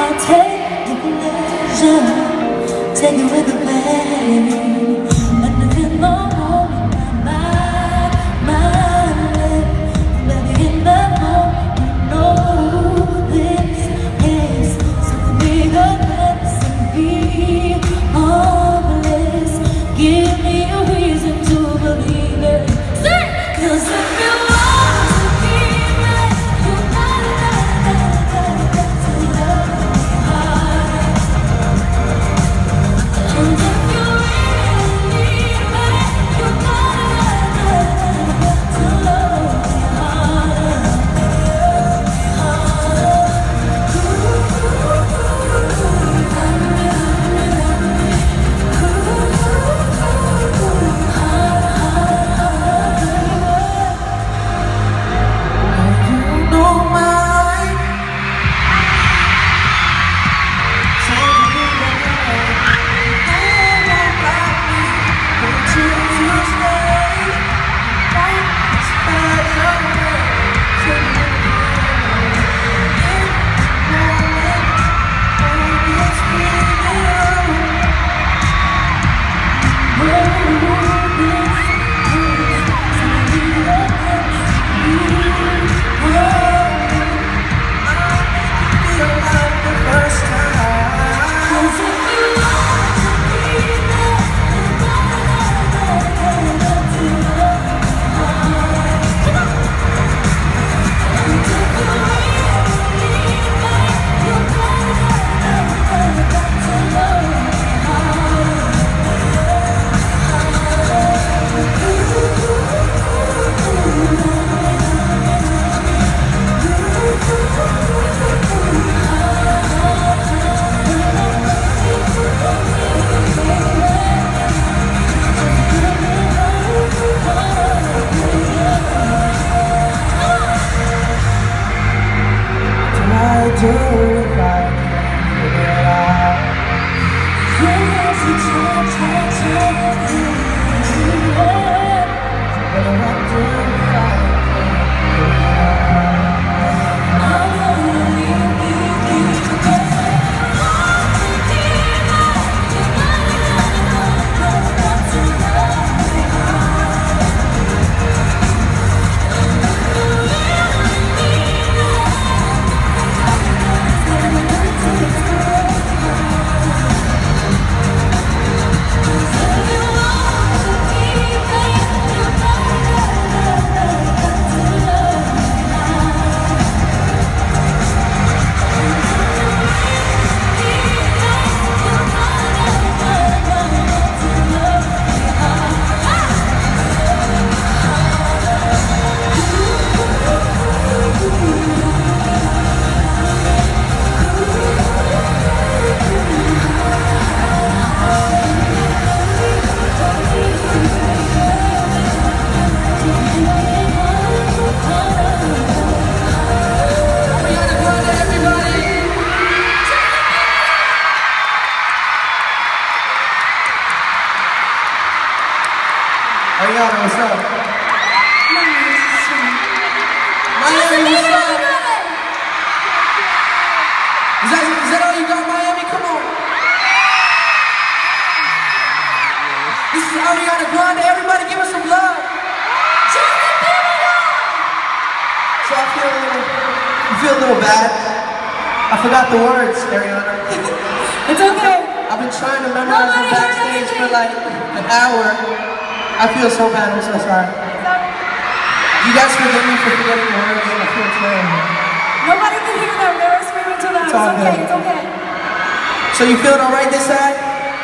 take the pleasure, take it with the pain, and if you know my lips, baby, in that moment, you know this is something bigger than be harmless. Give me a reason to believe it. Cause if you want to be mine, you gotta love hard. And if you really need me, you gotta love Ariana, what's up? Miami, what's up? Is that all you got, Miami? Come on. This is Ariana Grande. Everybody give us some love. So I feel a little bad. I forgot the words, Ariana. It's okay. I've been trying to memorize them backstage for like an hour. I feel so bad, I'm so sorry. You guys forgive me for forgetting the words, I feel terrible. Nobody can hear them, they were screaming too loud. It's okay, it's okay. So you feeling alright this side?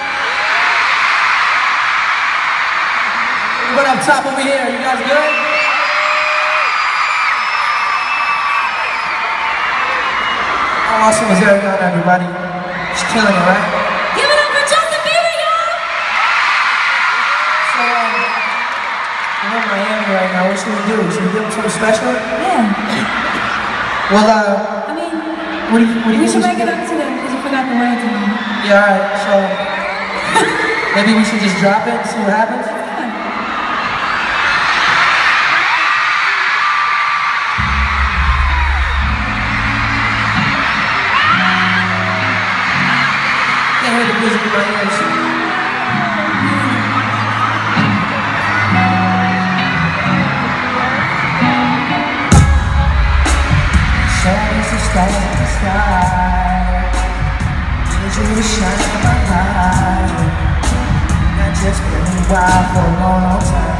What up top over here, you guys good? How awesome is Ariana, everybody? She's killing it, right? Give it up for Justin Bieber, y'all! So, we're in Miami right now. What should we do? Should we do something special? Yeah. Well, I mean, what do you we should make it up to them because you forgot the words. Yeah, alright, so maybe we should just drop it and see what happens? hear the music in my ears. Shine as a star in the sky. Need you to shine in my life. Not just for a while, for a long, long time.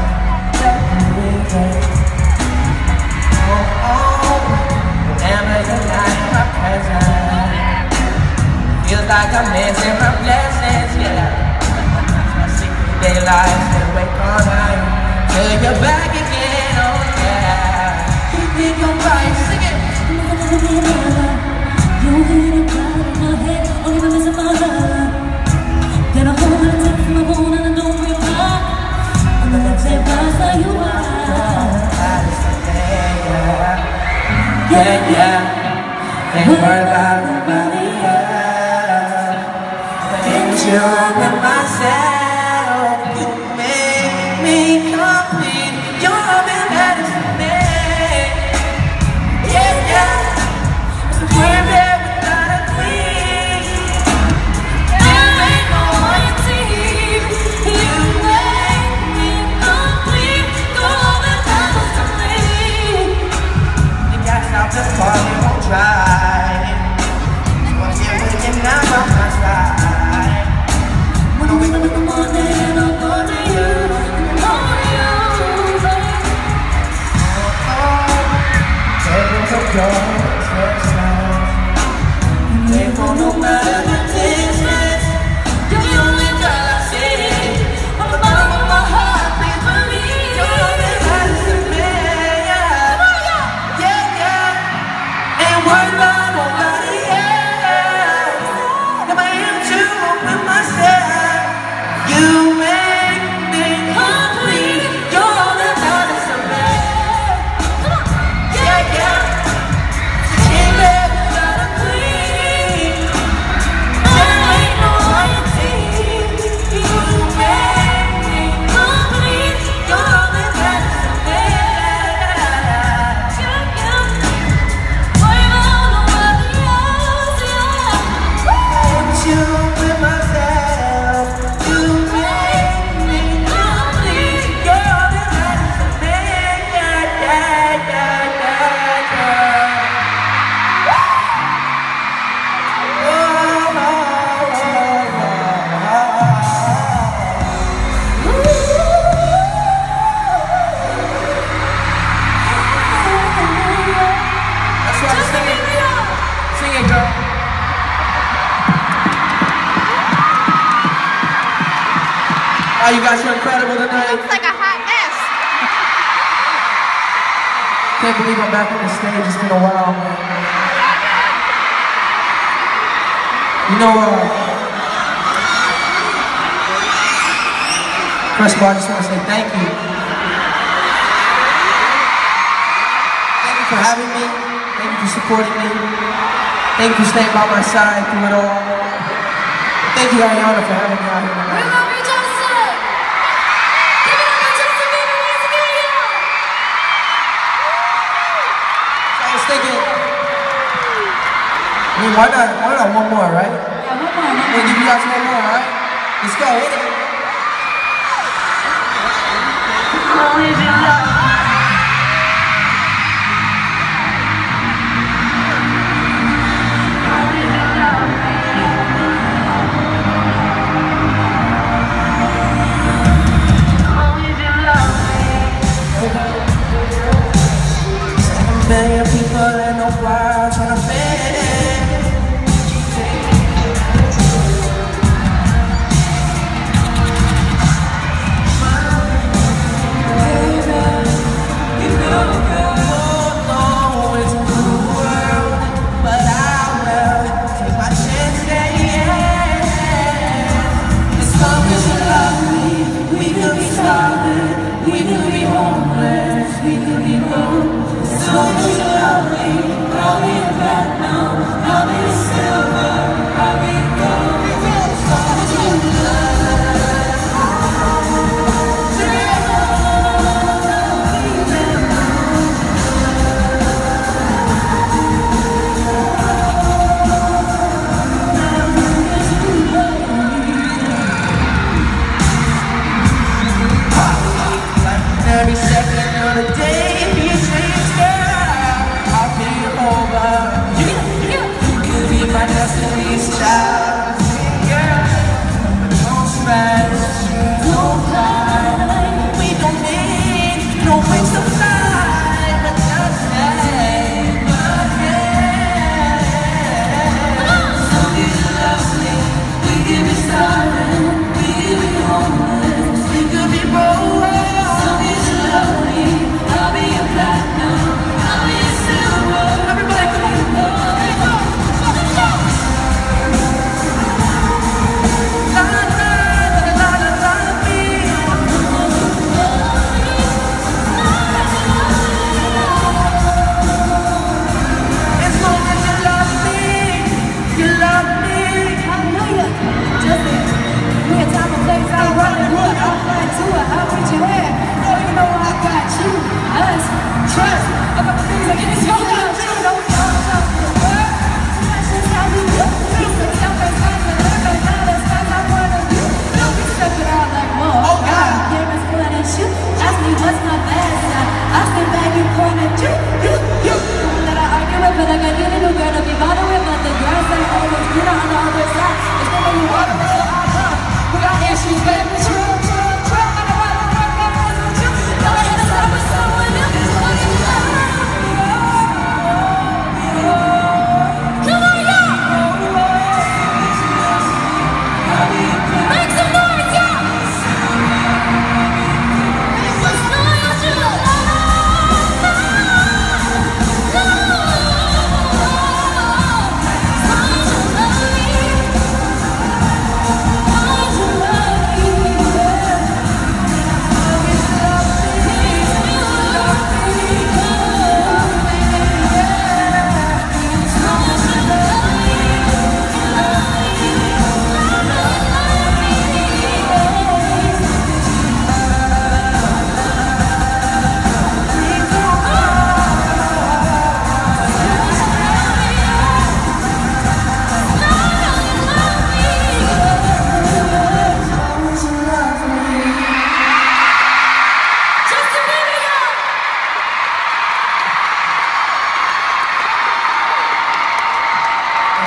Whenever you're not in my presence, feels like I'm missing my blessings, yeah. I see the daylight, stay awake all night till you're back again, oh yeah. Keep it your right, sing it. You hit it right in my head, only the mess of my life. Then I hold it tight from my phone and I don't reply. And the next day pass like you are. Yeah, yeah, ain't worried about nobody else. Ain't you with myself? You make me complete. You're the medicine man. Yeah, yeah, it's a perfect without a queen. There ain't no one team. You make me complete. You're the medicine man. You got stop this party, won't try. You wanna get with it now by my side. When I wake up in the morning and I'm on to you, Taking some drugs, they won't know matter the distance. You're the only girl I see. From the bottom of my heart, please believe. You're the medicine man, yeah. Yeah, yeah. Ain't worried about nobody else. If I am too with myself, you make me complete. You're the medicine man. Yeah, yeah. Can't live without a queen. There ain't no other team. You make me complete. You're the medicine man. yeah, yeah. Worry about nobody else, yeah. I'm you with myself. You make me complete. You're the medicine man. Yeah, yeah, yeah, yeah, yeah. That's right, sing it. Sing it, girl. Oh, you guys are incredible tonight. Looks like a hot mess. Can't believe I'm back on the stage. It's been a while. You know, first of all, I just want to say thank you. Thank you for having me. Thank you for supporting me. Thank you for staying by my side through it all. Thank you, Ariana, for having me out here We tonight. love you, Justin. Give it up for Justin Bieber once again, y'all. I was thinking, I mean, why not one more, right? Yeah, one more. I'm gonna give you guys one more, alright? Let's go, hit it. Always in love. Million people in the world trying to fit in. Baby,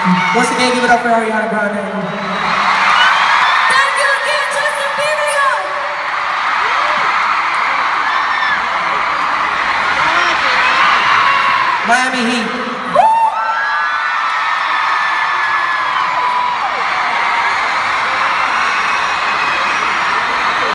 Once again, give it up for Ariana Grande. Thank you again, Justin Bieber. Miami Heat.